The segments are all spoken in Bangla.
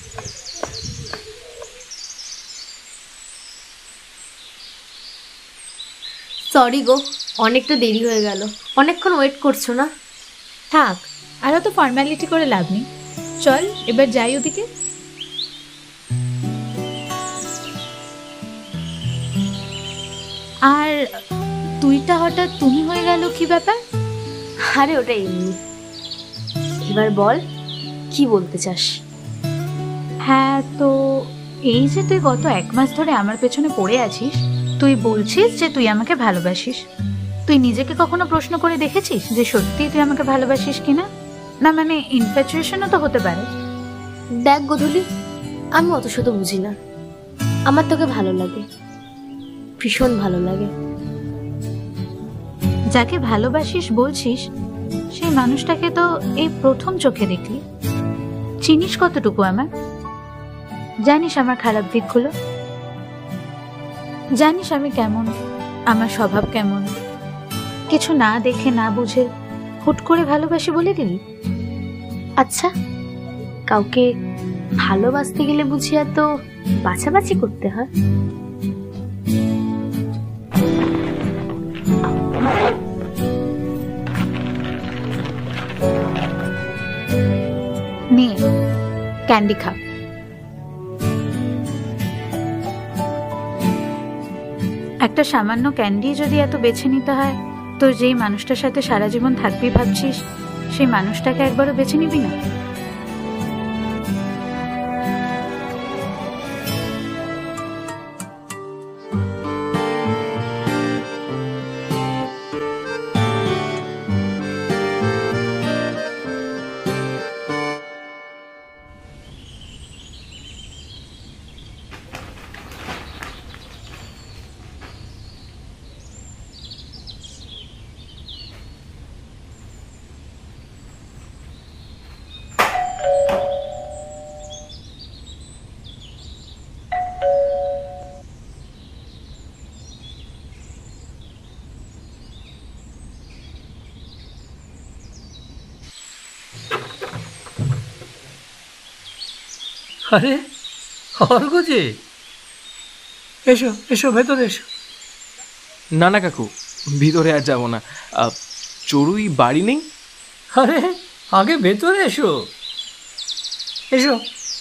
সরি গো, অনেকটা দেরি হয়ে গেল। অনেকক্ষণ ওয়েট করছো না? থাক, আর তো ফর্মালিটি করে লাভ নেই। চল এবার যাই ওদিকে। আর তুইটা হঠাৎ তুমি হয়ে গেল, কি ব্যাপার? আরে ওটা এমনি। এবার বল, কি বলতে চাস? হ্যাঁ, তো এই যে তুই গত 1 মাস ধরে আমার পেছনে পড়ে আছিস, তুই বলছিস যে তুই আমাকে ভালোবাসিস। তুই নিজেকে কখনো প্রশ্ন করে দেখেছিস যে সত্যি তুই আমাকে ভালোবাসিস কিনা? না মানে ইনফ্যাচুয়েশনও তো হতে পারে। দেখ গোধূলি, আমি অত শত বুঝি না। আমার তোকে ভালো লাগে, ভীষণ ভালো লাগে। যাকে ভালোবাসিস বলছিস, সেই মানুষটাকে তো এই প্রথম চোখে দেখলি। চিনিস কতটুকু আমার? জানিস আমার খারাপ দিকগুলো? জানিস আমি কেমন, আমার স্বভাব কেমন? কিছু না দেখে না বুঝে হুট করে ভালোবাসি বলে দিলি? আচ্ছা, কাউকে ভালোবাসতে গেলে বুঝি এত বাছাবাছি করতে হয়? নিয়ে ক্যান্ডি খা। একটা সামান্য ক্যান্ডি যদি এত বেছে নিতে হয়, তো যেই মানুষটার সাথে সারা জীবন থাকবি ভাবছিস, সেই মানুষটাকে একবারও বেছে নিবি না? আরে অর্ঘ যে, এসো এসো, ভেতরে এসো। না না কাকু, ভিতরে আর যাবো না। চড়ুই বাড়ি নেই? আরে আগে ভেতরে এসো, এসো।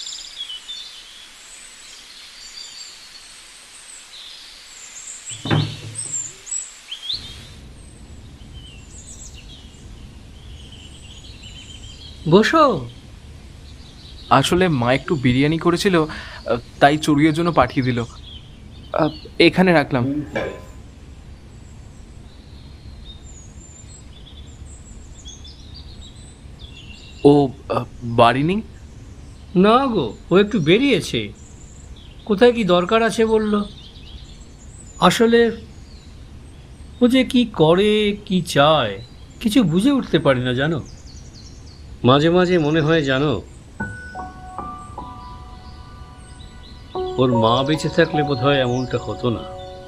বসো। আসলে মা একটু বিরিয়ানি করেছিল, তাই চড়ুইয়ের জন্য পাঠিয়ে দিল। এখানে রাখলাম। ও বাড়ি নেই? না গো, ও একটু বেরিয়েছে। কোথায় কি দরকার আছে বলল। আসলে ও যে কি করে কি চায় কিছু বুঝে উঠতে পারি না জানো। মাঝে মাঝে মনে হয় জানো, ওর মা বেঁচে থাকলে বোধহয় এমনটা হতো না।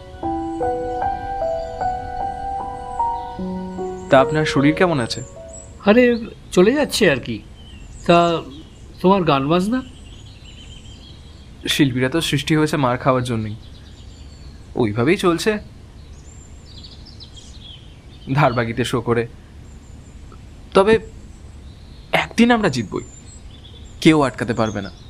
তা আপনার শরীর কেমন আছে? আরে চলে যাচ্ছে আর কি। তা তোমার গান বাজনা? শিল্পীরা তো সৃষ্টি হয়েছে মার খাওয়ার জন্যই, ওইভাবেই চলছে, ধারবাগিতে শো করে। তবে একদিন আমরা জিতবই, কেউ আটকাতে পারবে না।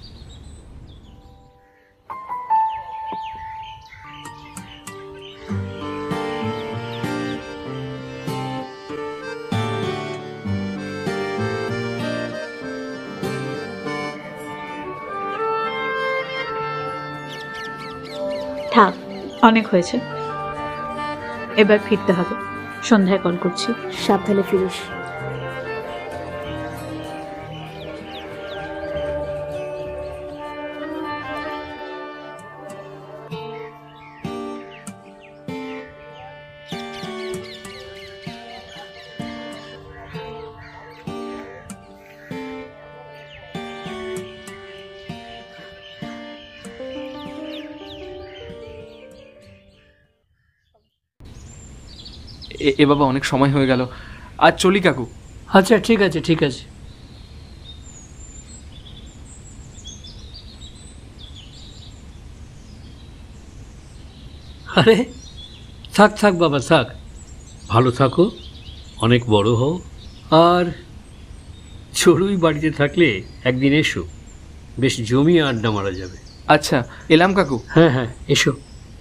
থাক, অনেক হয়েছে, এবার ফিরতে হবে। সন্ধ্যায় কল করছি। সাবধানে ফিরিস। এ বাবা, অনেক সময় হয়ে গেল, আজ চলি কাকু। আচ্ছা ঠিক আছে ঠিক আছে। আরে থাক থাক বাবা থাক, ভালো থাকো, অনেক বড় হও। আর চড়ুই বাড়িতে থাকলে একদিন এসো, বেশ জমিয়ে আড্ডা মারা যাবে। আচ্ছা, এলাম কাকু। হ্যাঁ হ্যাঁ, এসো।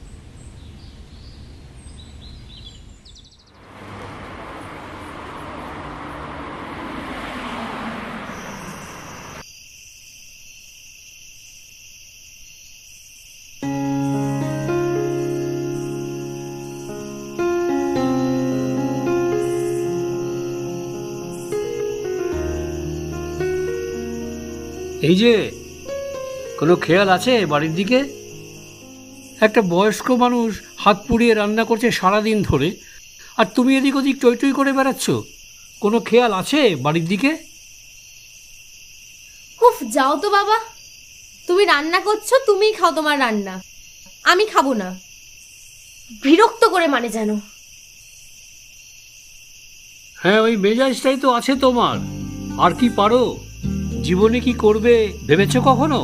এই যে, কোনো খেয়াল আছে বাড়ির দিকে? একটা বয়স্ক মানুষ হাত পুড়িয়ে রান্না করছে সারাদিন ধরে, আর তুমি এদিক ওদিক টই টই করে বেড়াচ্ছ। কোনো খেয়াল আছে বাড়ির দিকে? উফ, যাও তো বাবা, তুমি রান্না করছো, তুমিই খাও তোমার রান্না, আমি খাবো না। বিরক্ত করে মানে যেন। হ্যাঁ, ওই মেজাজটাই তো আছে তোমার। আর কি পারো? জীবনে কি করবে ভেবেছ কখনো?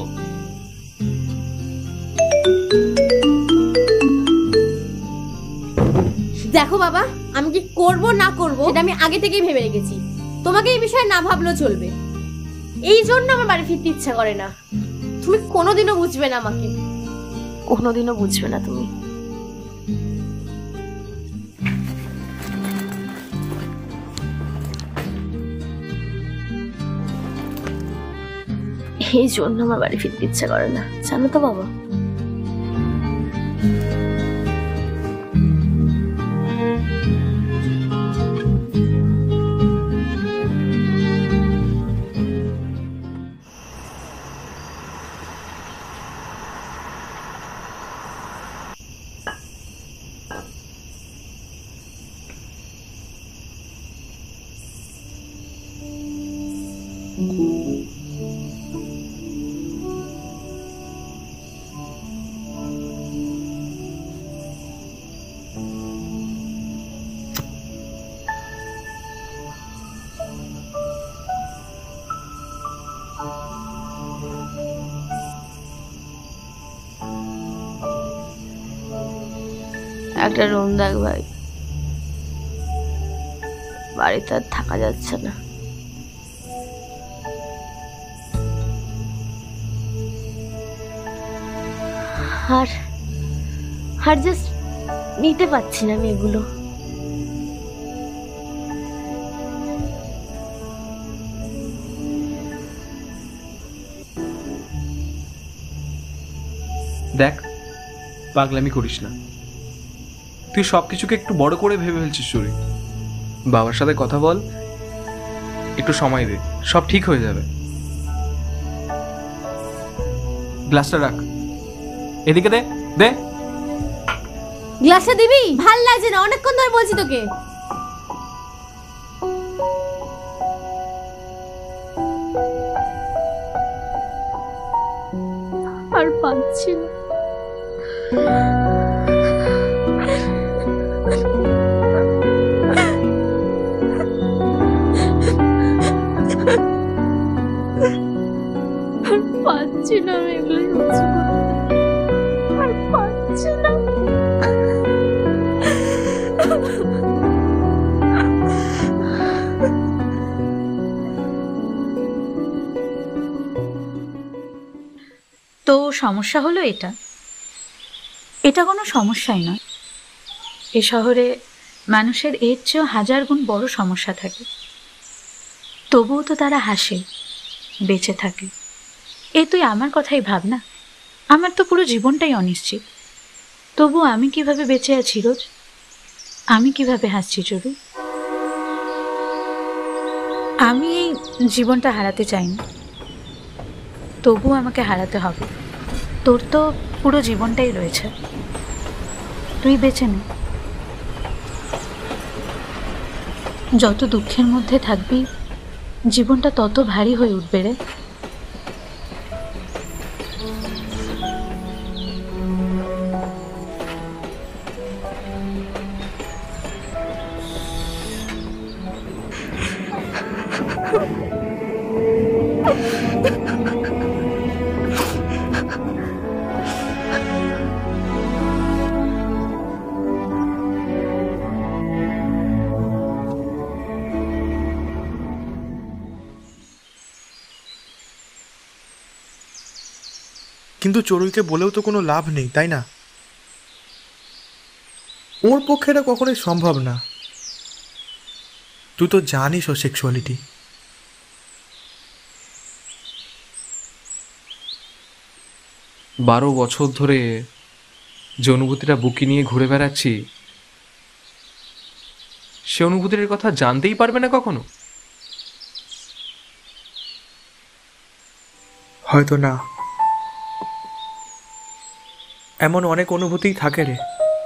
দেখো বাবা, আমি কি করব না করব এটা আমি আগে থেকেই ভেবে রেখেছি। তোমাকে এই বিষয়ে না ভাবলেও চলবে। এই জন্য আমার বাড়ি ফিরতে ইচ্ছা করে না। তুমি কোনোদিনও বুঝবে না আমাকে, কোনোদিনও বুঝবে না তুমি। এই জন্য আমার বাড়ি ফিরতে ইচ্ছা করে না, জানো তো বাবা। একটা রুম দেখ ভাই, বাড়িতে আর থাকা যাচ্ছে না। আর আর জাস্ট নিতে পারছি না আমি এগুলো। দেখ, পাগলামি করিস না। তুই সবকিছুকে একটু বড় করে ভেবে ফেলছিস চুরি। বাবার সাথে কথা বল, একটু সময় দে, সব ঠিক হয়ে যাবে। গ্লাসটা রাখ, এদিকে দে দে। গ্লাসটা দিবি? ভাল লাগছে না, অনেকক্ষণ ধরে বলছি তোকে। আর পাচ্ছি না। আর পাচ্ছি না আমি এগুলো সহ্য করতে, আর পাচ্ছি না। তো সমস্যা হলো এটা? এটা কোনো সমস্যাই নয়। এ শহরে মানুষের এর চেয়েও 1000 গুণ বড় সমস্যা থাকে, তবুও তো তারা হাসে, বেঁচে থাকে। তুই আমার কথাই ভাব না। আমার তো পুরো জীবনটাই অনিশ্চিত, তবু আমি কিভাবে বেঁচে আছি রোজ, আমি কিভাবে হাসছি চরু। আমি এই জীবনটা হারাতে চাই না, তবু আমাকে হারাতে হবে। তোর তো পুরো জীবনটাই রয়েছে, তুই বেঁচে নে। যত দুঃখের মধ্যে থাকবি, জীবনটা তত ভারী হয়ে উঠবে রে। কিন্তু চড়ুইকে বলেও তো কোনো লাভ নেই, তাই না? ওর পক্ষে এটা কখনোই সম্ভব না। তুই তো জানিস ও সেক্সুয়ালিটি। 12 বছর ধরে যে অনুভূতিটা বুকে নিয়ে ঘুরে বেড়াচ্ছি, সে অনুভূতির কথা জানতেই পারবে না কখনো। হয়তো না, এমন অনেক অনুভূতিই থাকে রে,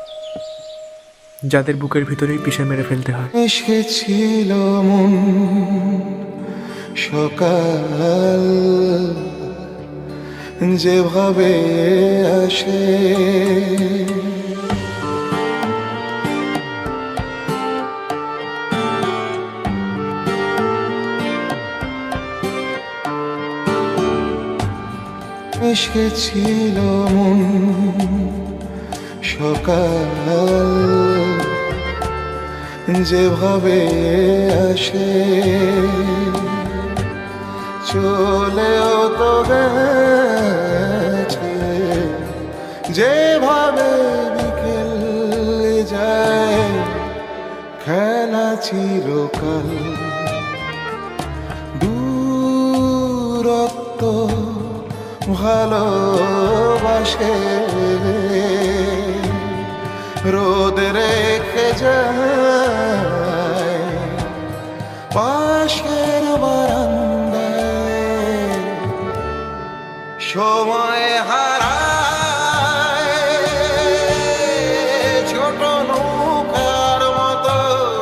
যাদের বুকের ভিতরেই পিষে মেরে ফেলতে হয়। এসেছিল মন সকাল যেভাবে আসে, এসেছিল মন সকাল যেভাবে আসে, চলেও তো গেছে যেভাবে বিকেল যায়, খেলা চিরকাল দূরত্ব ভালোবাসে, রোদ রেখে যায় পাশের বারান্দায়, সময় হারায় ছোট নৌকার মতো,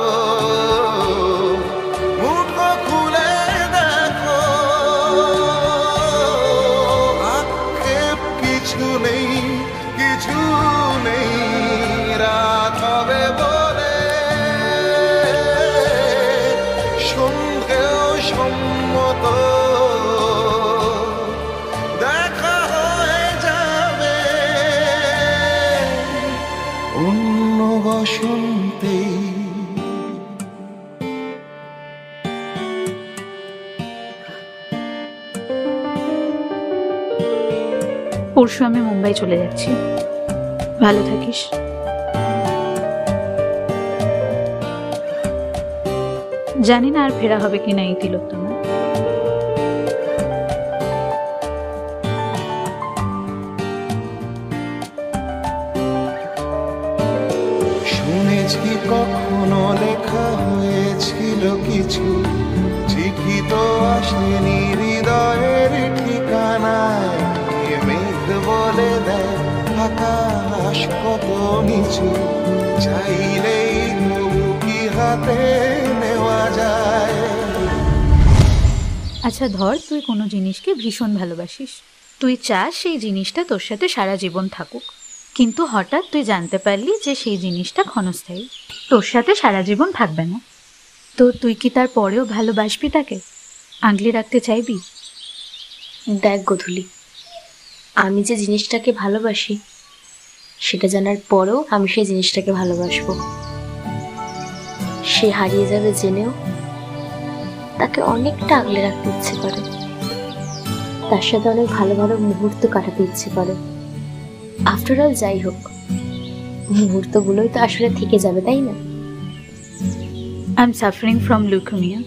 মুঠো খুলে দেখো আক্ষেপ কিছু নেই, কিছু নেই, রাত হবে বলে সন্ধেও সম্মত, দেখা হয়ে যাবে অন্য বসন্তেই। পরশু আমি মুম্বাই চলে যাচ্ছি, ভালো থাকিস। জানি না আর ফেরা হবে কিনা এই তিলোত্তমা। শুনেছি কখনো লেখা হয়েছিল কিছু, চিঠি তো আসেনি হৃদয়ের ঠিকানায়, মেঘ বলে দেয় আকাশ কত নিচু, চাইলেই তবু কি হাতে নেওয়া যায়। আচ্ছা ধর, তুই কোনো জিনিসকে ভীষণ ভালোবাসিস, তুই চাস সেই জিনিসটা তোর সাথে সারা জীবন থাকুক, কিন্তু হঠাৎ তুই জানতে পারলি যে সেই জিনিসটা ক্ষণস্থায়ী, তোর সাথে সারা জীবন থাকবে না। তো তুই কি তার পরেও ভালোবাসবি তাকে, আগলে রাখতে চাইবি? দেখ গধূলি, আমি যে জিনিসটাকে ভালোবাসি সেটা জানার পরেও আমি সেই জিনিসটাকে ভালোবাসবো। সে হারিয়ে যাবে জেনেও তাকে অনেকটা আগলে রাখতে ইচ্ছে করে, তার সাথে অনেক ভালো ভালো মুহূর্ত কাটাতে ইচ্ছে করে। আফটার অল যাই হোক, মুহূর্তগুলোই তো আসলে থেকে যাবে, তাই না? I am suffering from leukaemia.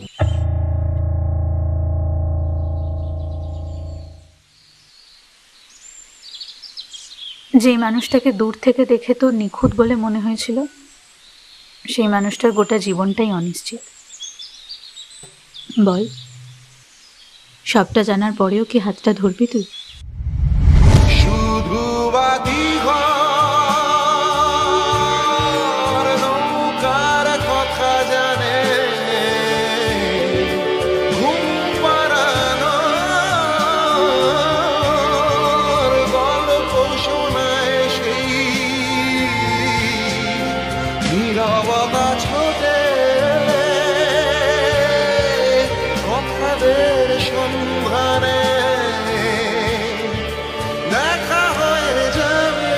যে মানুষটাকে দূর থেকে দেখে তোর নিখুঁত বলে মনে হয়েছিল, সেই মানুষটার গোটা জীবনটাই অনিশ্চিত। বল, সবটা জানার পরেও কি হাতটা ধরবি তুই? শুধু বাকি ঘর নৌকার কথা জানে, ঘুম পাড়ানোর গল্প শোনায় সেই নীরবতা ছোটে, কথাদের সন্ধানে দেখা হয়ে যাবে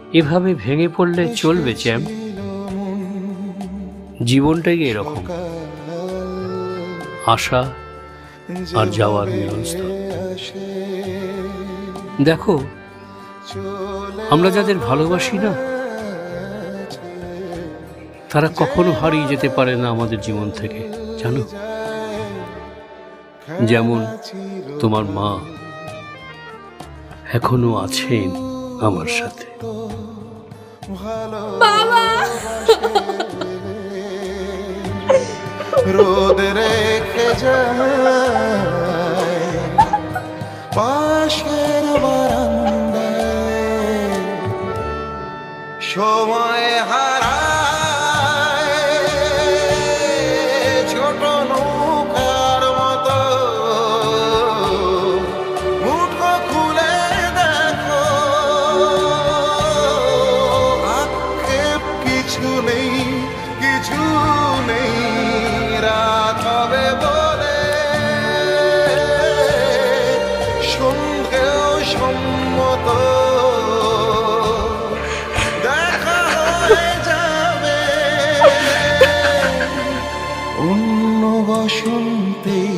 এভাবে ভেঙে পড়লে চলবে চ্যাম? জীবনটাই এরকম, আসা আর যাওয়ার মিলনস্থল। দেখো, আমরা যাদের ভালোবাসি না, তারা কখনো হারিয়ে যেতে পারে না আমাদের জীবন থেকে, জানো? যেমন তোমার মা এখনো আছেন আমার সাথে। রোদ রেখে যায় পাশের বারান্দায়, সময় হারায় ছোট নৌকার মতো। মুঠো খুলে দেখো, আক্ষেপ কিছু নেই, কিছু নেই। রাত হবে বলে সন্ধেও সম্মত, দেখা হয়ে যাবে অন্য বসন্তেই।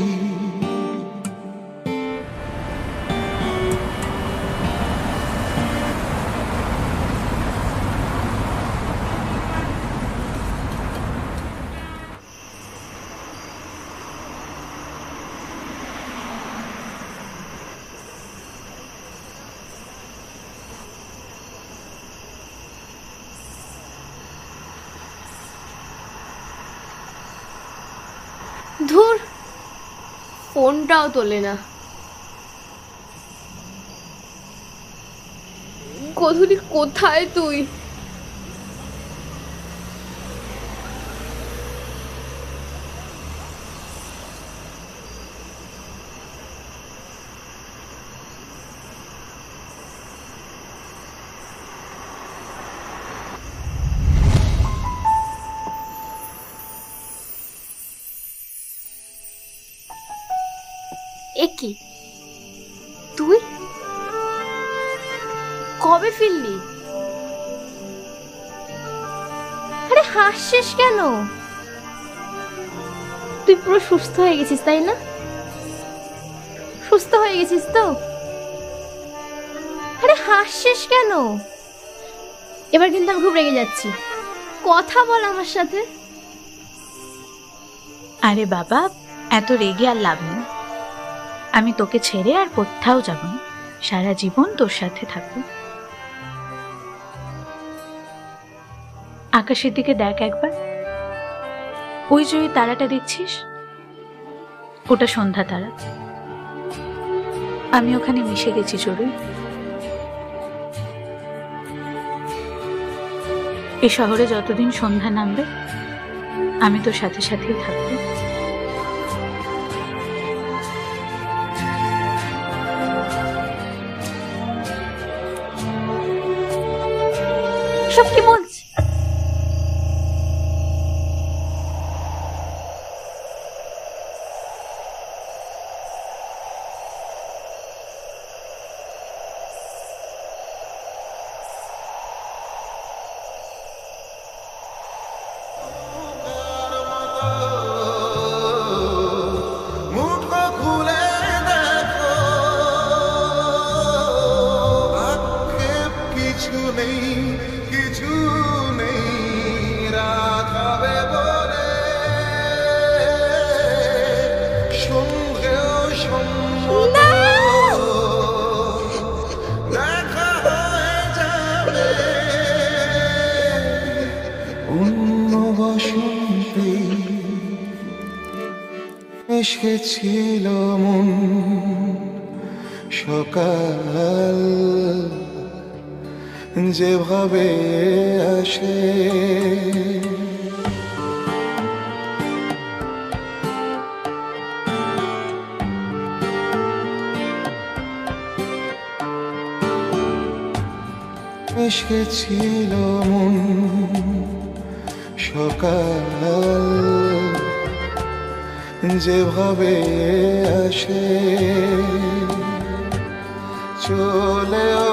ধুর, ফোনটাও তোলে না। গধূলি কোথায় তুই? একি তুই কবে ফিরলি? আরে হাসছিস কেন? তুই পুরো সুস্থ হয়ে গেছিস, তাই না? সুস্থ হয়ে গেছিস তো? আরে হাসছিস কেন? এবার কিন্তু আমি খুব রেগে যাচ্ছি। কথা বল আমার সাথে। আরে বাবা, এত রেগে আর লাভ নেই। আমি তোকে ছেড়ে আর কোথাও যাব না, সারা জীবন তোর সাথে থাকবো। আকাশের দিকে দেখ একবার, ওই যে ওই তারাটা দেখছিস, ওটা সন্ধ্যা তারা। আমি ওখানে মিশে গেছি চড়ুই। এই শহরে যতদিন সন্ধ্যা নামবে, আমি তোর সাথে সাথেই থাকবো। সব কি বলছিস? মুঠো খুলে দেখো, আক্ষেপ কিছু নেই, কিছু নেই। রাত হবে বলে সন্ধেও সম্মত, দেখা হয়ে যাবে অন্য বসন্তেই। এসেছিল মন সকাল, যেভাবে আসে এসেছিল মন সকাল, যেভাবে আসে চলেও